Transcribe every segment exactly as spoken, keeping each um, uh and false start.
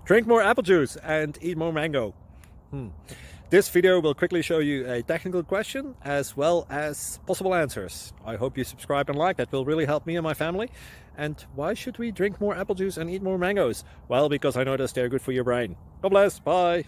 Drink more apple juice and eat more mango. Hmm. This video will quickly show you a technical question as well as possible answers. I hope you subscribe and like, that will really help me and my family. And why should we drink more apple juice and eat more mangoes? Well, because I noticed they're good for your brain. God bless, bye!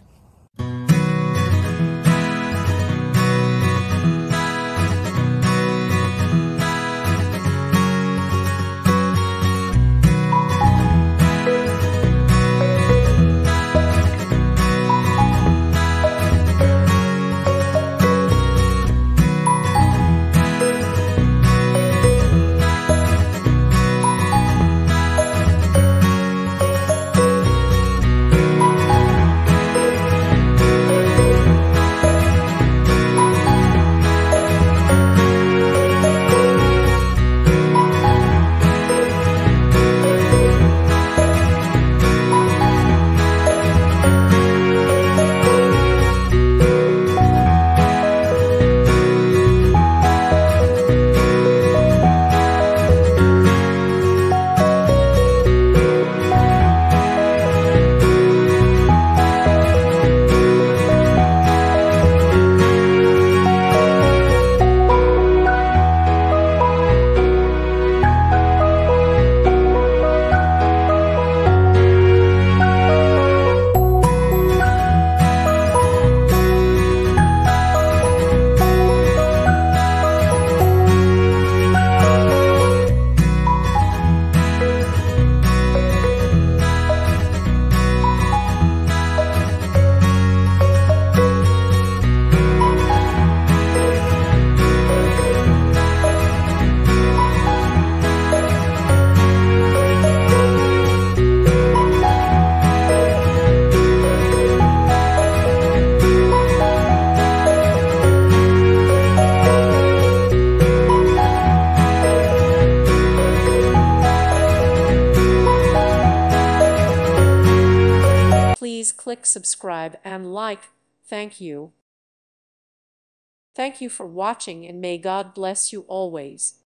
Please click subscribe and like. Thank you. Thank you for watching, and may God bless you always.